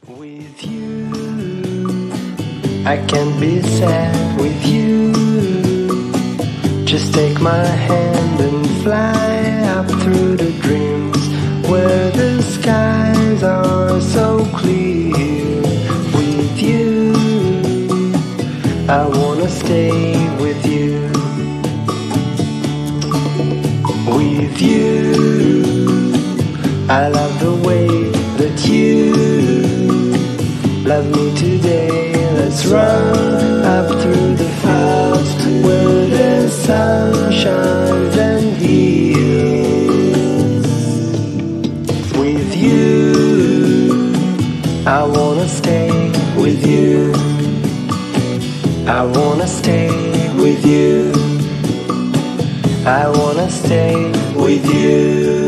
With you, I can't be sad with you. Just take my hand and fly up through the dreams where the skies are so clear. With you, I wanna stay with you. With you, I love the way that you love me today. Let's run up through the fields where the sun shines and heals. With you, I wanna stay with you. I wanna stay with you. I wanna stay with you.